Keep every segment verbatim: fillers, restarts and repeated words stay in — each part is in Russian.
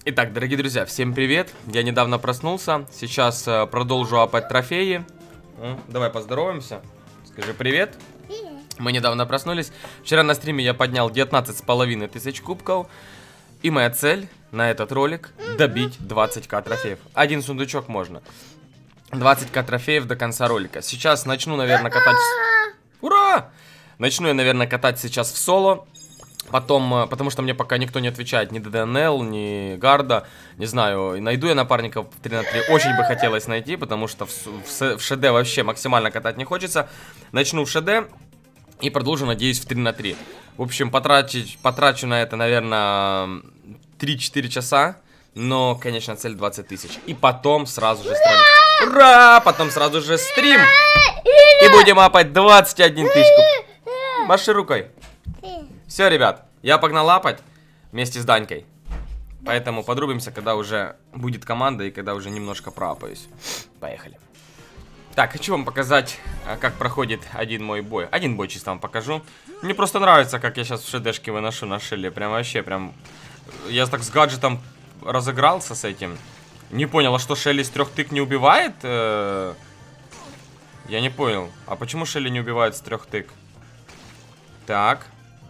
Итак, дорогие друзья, всем привет. Я недавно проснулся. Сейчас э, продолжу апать трофеи. М, Давай поздороваемся. Скажи привет. Привет. Мы недавно проснулись. Вчера на стриме я поднял девятнадцать с половиной тысяч кубков. И моя цель на этот ролик добить двадцать тысяч трофеев. Один сундучок можно. двадцать тысяч трофеев до конца ролика. Сейчас начну, наверное, катать... Ура! Начну я, наверное, катать сейчас в соло. Потом, потому что мне пока никто не отвечает, ни ДДНЛ, ни Гарда, не знаю, найду я напарников в три на три, очень бы хотелось найти, потому что в, в, в ШД вообще максимально катать не хочется. Начну в ШД и продолжу, надеюсь, в три на три. В общем, потратить, потрачу на это, наверное, три-четыре часа, но, конечно, цель двадцать тысяч. И потом сразу же стрим. Ура! Потом сразу же стрим, и будем апать двадцать один тысяч куб. Маши рукой. Все, ребят, я погнал лапать вместе с Данькой. Поэтому подрубимся, когда уже будет команда и когда уже немножко проапаюсь. Поехали. Так, хочу вам показать, как проходит один мой бой. Один бой чисто вам покажу. Мне просто нравится, как я сейчас в ШДшке выношу на Шелли. Прям вообще, прям... Я так с гаджетом разыгрался с этим. Не понял, а что Шелли с трех тык не убивает? Я не понял. А почему Шелли не убивает с трех тык? Так.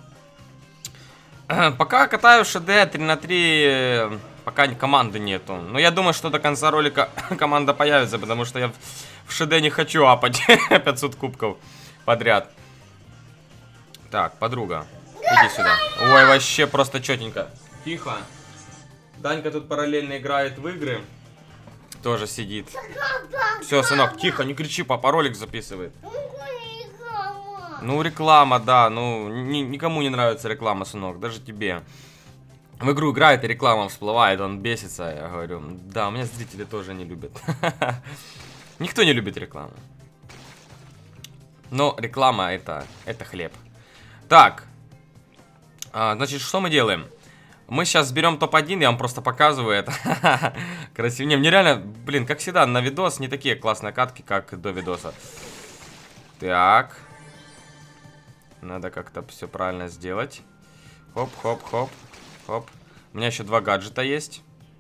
Пока катаю ШД три на три, пока команды нету. Но я думаю, что до конца ролика команда появится, потому что я в ШД не хочу апать пятьсот кубков подряд. Так, подруга, иди сюда. Ой, вообще просто четенько. Тихо. Данька тут параллельно играет в игры. Тоже сидит. Все, сынок, тихо, не кричи, папа ролик записывает. Ну, реклама, да, ну, ни, никому не нравится реклама, сынок, даже тебе. В игру играет и реклама всплывает, он бесится, я говорю. Да, у меня зрители тоже не любят. Никто не любит рекламу. Но реклама это, это хлеб. Так, а, значит, что мы делаем? Мы сейчас берем топ один, я вам просто показываю это. Красивее. Мне реально, блин, как всегда, на видос не такие классные катки, как до видоса. Так. Надо как-то все правильно сделать. Хоп-хоп-хоп. Хоп. У меня еще два гаджета есть.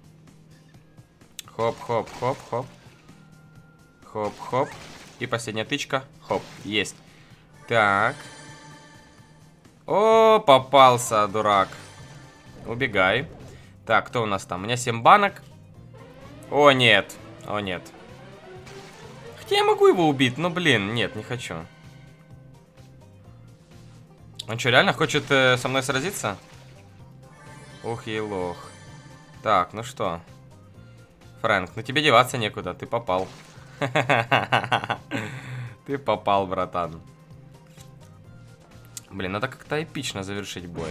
Хоп-хоп-хоп-хоп. Хоп-хоп. И последняя тычка. Хоп. Есть. Так. О, попался, дурак. Убегай. Так, кто у нас там? У меня семь банок. О, нет. О, нет. Хотя я могу его убить, но, блин, нет, не хочу. Он что, реально хочет э, со мной сразиться? Ух и лох. Так, ну что? Фрэнк, ну тебе деваться некуда, ты попал. Ты попал, братан. Блин, надо как-то эпично завершить бой.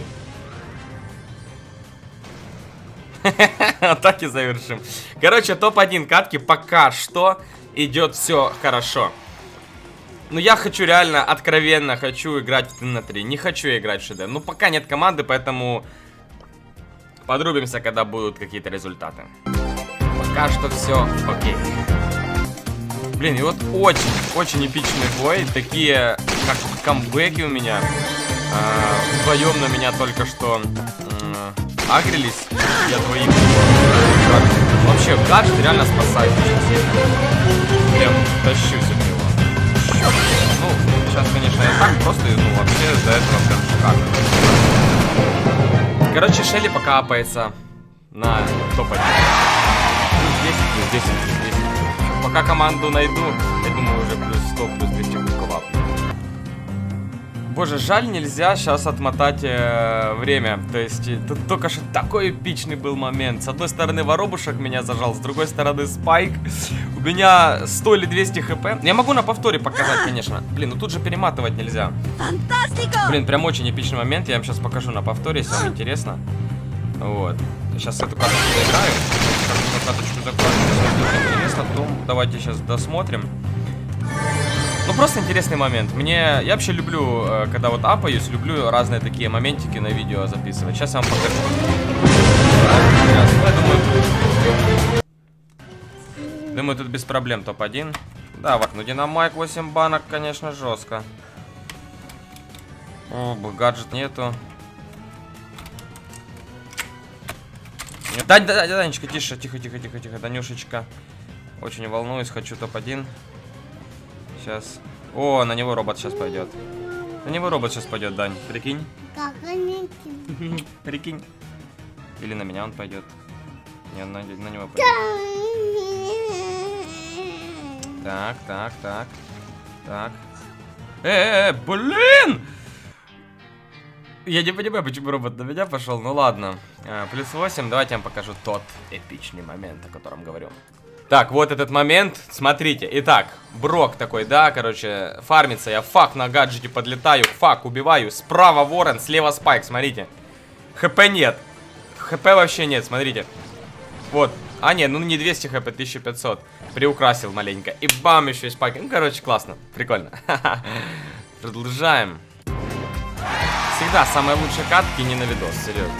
Так и завершим. Короче, топ один катки пока что идет все хорошо. Ну, я хочу реально, откровенно, хочу играть в три на три. Не хочу играть в ШД. Ну, пока нет команды, поэтому подрубимся, когда будут какие-то результаты. Пока что все окей. Блин, и вот очень, очень эпичный бой. Такие, как камбэки у меня. А, вдвоем на меня только что а, агрились. Я двоих. Вообще, гаджет реально спасает. Прям тащу себе. Ну, сейчас, конечно, я так просто, ну, вообще до этого прям шикарно. Короче, Шелли пока апается на топ один. Плюс десять, плюс десять, плюс десять. Пока команду найду, я думаю, уже плюс сто, плюс двести кубков апну. Боже, жаль, нельзя сейчас отмотать э, время. То есть, тут только что такой эпичный был момент. С одной стороны, воробушек меня зажал, с другой стороны, спайк. У меня сто или двести хп. Я могу на повторе показать, конечно. Блин, ну тут же перематывать нельзя. Блин, прям очень эпичный момент. Я вам сейчас покажу на повторе, если вам интересно. Вот. Сейчас эту карточку доиграю. Эту карточку закрою. Если интересно, то давайте сейчас досмотрим. Ну, просто интересный момент. Мне... Я вообще люблю, когда вот апаюсь, люблю разные такие моментики на видео записывать. Сейчас я вам покажу. Я думаю, думаю, тут без проблем топ один. Да, вот, ну Динамайк восемь банок, конечно, жестко. О, гаджет нету. Дань, Дань, Данечка, тише, тихо, тихо, тихо, тихо, Данюшечка. Очень волнуюсь, хочу топ один. Сейчас. О, на него робот сейчас пойдет. На него робот сейчас пойдет, Дань. Прикинь. Как они? Прикинь. Или на меня он пойдет. Не, на, на него пойдет. Так, так, так. Так. Э, -э, -э блин! Я не понимаю, почему робот на меня пошел. Ну ладно. А, плюс восемь. Давайте я вам покажу тот эпичный момент, о котором говорю. Так, вот этот момент. Смотрите. Итак, Брок такой, да, короче, фармится. Я фак на гаджете подлетаю. Фак, убиваю. Справа Ворон, слева Спайк, смотрите. ХП нет. ХП вообще нет, смотрите. Вот. А, нет, ну не двести хп, тысяча пятьсот. Приукрасил маленько. И бам, еще и Спайк. Ну, короче, классно. Прикольно. Продолжаем. Всегда самые лучшие катки не на видос, серьезно.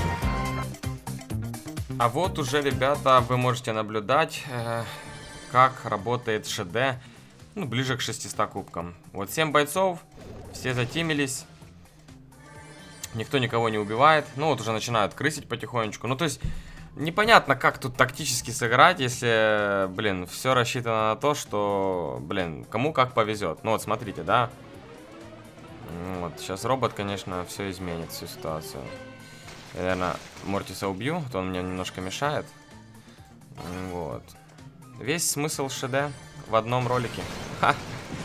А вот уже, ребята, вы можете наблюдать, э, как работает ШД, ну, ближе к шестистам кубкам. Вот семь бойцов, все затимились, никто никого не убивает. Ну, вот уже начинают крысить потихонечку. Ну, то есть, непонятно, как тут тактически сыграть, если, блин, все рассчитано на то, что, блин, кому как повезет. Ну, вот, смотрите, да. Вот, сейчас робот, конечно, все изменит, всю ситуацию. Я, наверное, Мортиса убью, то он мне немножко мешает. Вот. Весь смысл ШД в одном ролике. Ха.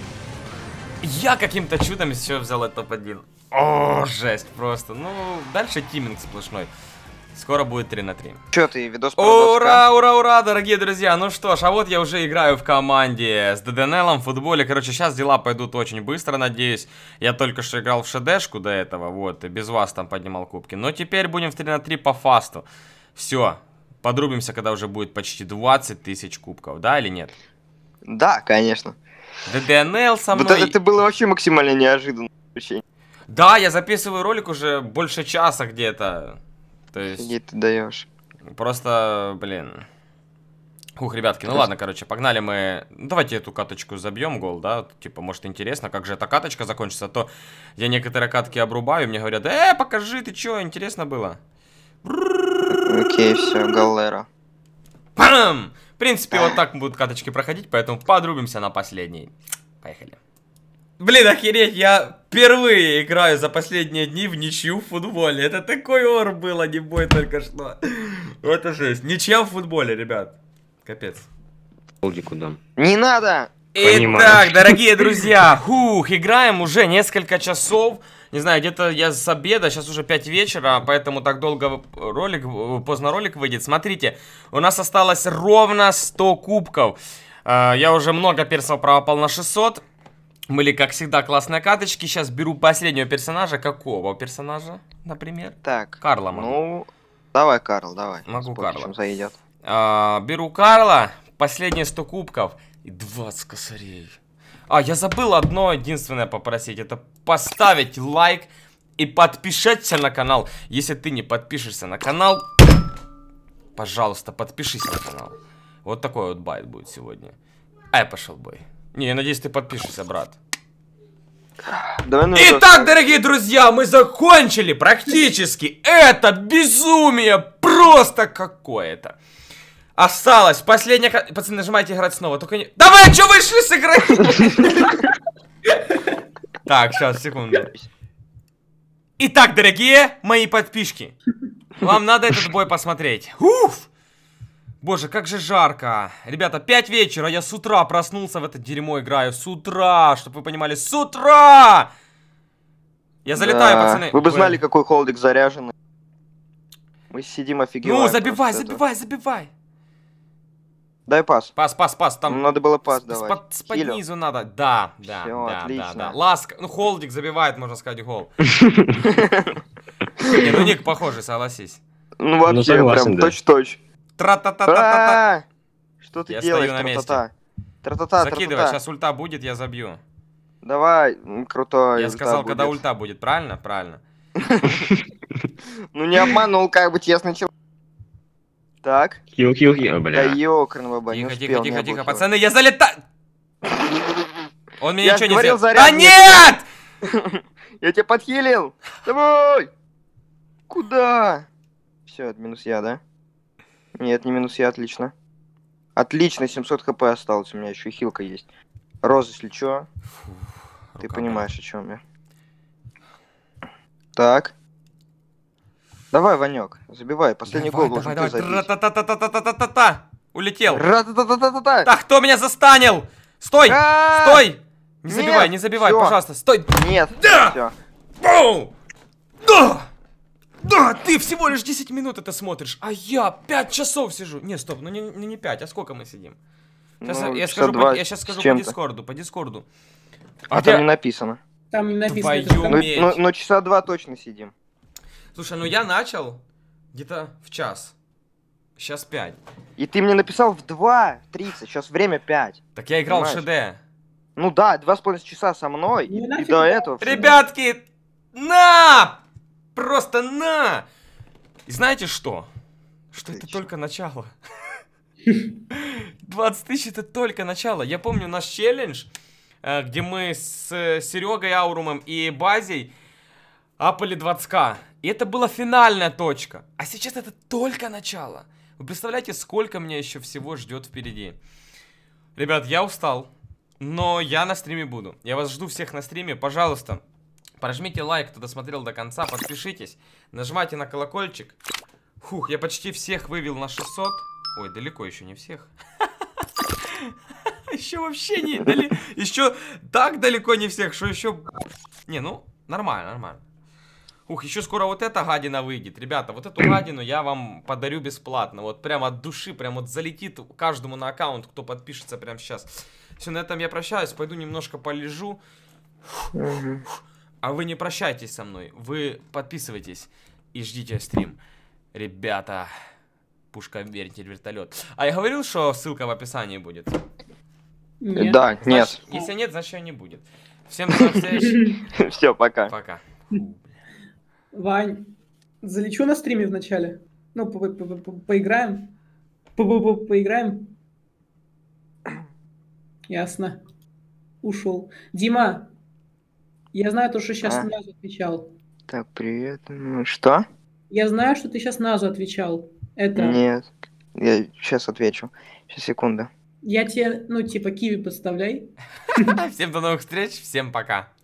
Я каким-то чудом еще взял этот топ один. О, жесть просто. Ну, дальше тиминг сплошной. Скоро будет три на три. Че ты, видос про Ура, ура, ура, дорогие друзья. Ну что ж, а вот я уже играю в команде с ДДНЛом в футболе. Короче, сейчас дела пойдут очень быстро, надеюсь. Я только что играл в ШДшку до этого, вот, и без вас там поднимал кубки. Но теперь будем в три на три по фасту. Все, подрубимся, когда уже будет почти двадцать тысяч кубков, да или нет? Да, конечно. ДДНЛ со мной... Вот это, это было вообще максимально неожиданно. Да, я записываю ролик уже больше часа где-то. То есть... Где ты даешь? Просто, блин. Ух, ребятки, ну ладно, короче, погнали мы. Давайте эту каточку забьем гол, да? Типа, может, интересно, как же эта каточка закончится. А то я некоторые катки обрубаю, мне говорят, э, покажи, ты чё, интересно было. Окей, все, галера. Пам! В принципе, вот так будут каточки проходить, поэтому подрубимся на последней. Поехали. Блин, охереть, я впервые играю за последние дни в ничью в футболе. Это такой ор был, а не бой только что. Это жесть. Ничья в футболе, ребят. Капец. Куда? Не надо! Итак, дорогие друзья, хух, играем уже несколько часов. Не знаю, где-то я с обеда, сейчас уже пять вечера, поэтому так долго ролик, поздно ролик выйдет. Смотрите, у нас осталось ровно сто кубков. Я уже много персов пропал на шестьсот. Были, как всегда, классные каточки. Сейчас беру последнего персонажа. Какого персонажа, например? Так. Карла могу. Ну, давай, Карл, давай. Могу Карла. Зайдет. А, беру Карла. Последние сто кубков. И двадцать косарей. А, я забыл одно единственное попросить. Это поставить лайк и подпишитесь на канал. Если ты не подпишешься на канал, пожалуйста, подпишись на канал. Вот такой вот байт будет сегодня. А я пошел бой. Не, я надеюсь, ты подпишешься, брат. Давай, Итак, дорогие друзья, мы закончили практически. Это безумие просто какое-то. Осталось последняя... Пацаны, нажимайте играть снова, только не... Давай, что вышли с игры? Так, сейчас, секунду. Итак, дорогие мои подписчики, вам надо этот бой посмотреть. Уф! Боже, как же жарко. Ребята, пять вечера, я с утра проснулся в это дерьмо играю. С утра, чтобы вы понимали, с утра! Я залетаю, да, пацаны. Вы бы знали, Ой. какой холдик заряженный. Мы сидим офигеваем. Ну, забивай, забивай, это. забивай. Дай пас. Пас, пас, пас. Там надо было пас давать. С-под низу надо. Да, да, Всё, да, отлично. да, да. Ласка. Ну, холдик забивает, можно сказать, гол. Не, ну ник похожий, согласись. Ну, вообще, прям точь-точь. Тра-та-та-та-та-та. Что ты я делаешь, стою на месте. Тра-та-та, закидывай, сейчас ульта будет, я забью. Давай, крутой. Я сказал, когда ульта будет, правильно? Правильно. Ну не обманул, как бы честно. Так. Хил-хил-хил, бля. Да ёкарного ба, не Тихо, успел, тихо, не тихо, было. пацаны, я залетаю! Он мне Я ничего не говорил, сделал. заряд Да нет! нет! Я тебя подхилил! Давай! Куда? Все, это минус я, да? Нет, не минус я, отлично. Отлично, семьсот хп осталось, у меня еще и хилка есть. Роза, если чё, Фу, ты рука понимаешь, о чем я. Так. Давай, Ванек, забивай, последний Давай, гол давай, должен давай. ты забить. Ра-та-та-та-та-та-та-та-та. Улетел. Ра-та-та-та-та-та-та! Так, кто меня застанил? Стой! А! Стой! Не Нет, забивай, не забивай, всё. пожалуйста. Стой! Нет, Да! все. Боу! Да! Да, ты всего лишь десять минут это смотришь, а я пять часов сижу. Не, стоп, ну не, не, не пять, а сколько мы сидим? Сейчас Ну, я, часа скажу два по, я сейчас с скажу по чем-то. дискорду, по дискорду. А Где- там не написано. Там не написано. Твою это там- Ну, Медь. ну, ну, часа два точно сидим. Слушай, ну я начал где-то в час. Сейчас пять. И ты мне написал в два тридцать, сейчас время пять. Так я играл Понимаешь? в ШД. Ну да, два с половиной часа со мной, Ну и, и нафиг до да. этого... всё. Ребятки, на! Просто на! И знаете что? Что это Отлично. только начало. двадцать тысяч это только начало. Я помню наш челлендж, э, где мы с Серегой Аурумом и Базей апали двадцать ка. И это была финальная точка. А сейчас это только начало. Вы представляете, сколько меня еще всего ждет впереди? Ребят, я устал. Но я на стриме буду. Я вас жду всех на стриме. Пожалуйста, прожмите лайк, кто досмотрел до конца. Подпишитесь. Нажимайте на колокольчик. Фух, я почти всех вывел на шестьсот. Ой, далеко еще не всех. Еще вообще не дали. Еще так далеко не всех, что еще... Не, ну, нормально, нормально. Ух, еще скоро вот эта гадина выйдет. Ребята, вот эту гадину я вам подарю бесплатно. Вот прямо от души, прям вот залетит каждому на аккаунт, кто подпишется прямо сейчас. Все, на этом я прощаюсь. Пойду немножко полежу. Мгм. А вы не прощайтесь со мной. Вы подписывайтесь и ждите стрим. Ребята, пушка, верьте, вертолет. А я говорил, что ссылка в описании будет? Нет. Да, Значит, нет. если нет, значит ее не будет. Всем до встречи. Все, пока. Пока. Вань, залечу на стриме вначале. Ну, по- по- по- по- поиграем. По- по- по- Поиграем. Ясно. Ушел. Дима, я знаю то, что сейчас А? Назу отвечал. Так, привет. Ну, что? Я знаю, что ты сейчас Назу отвечал. Это... Нет. Я сейчас отвечу. Сейчас, секунду. Я тебе, ну, типа, киви подставляй. Всем до новых встреч. Всем пока.